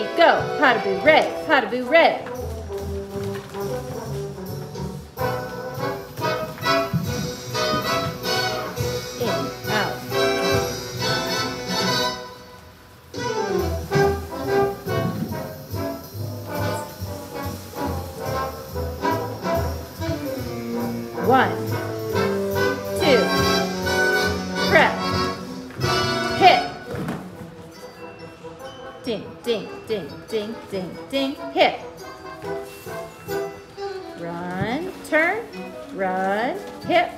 go. Peekaboo, red, peekaboo, red. In, out. One, two, prep, hit. Ding, ding, ding, ding, ding, ding, hit. Run, turn, run, hit.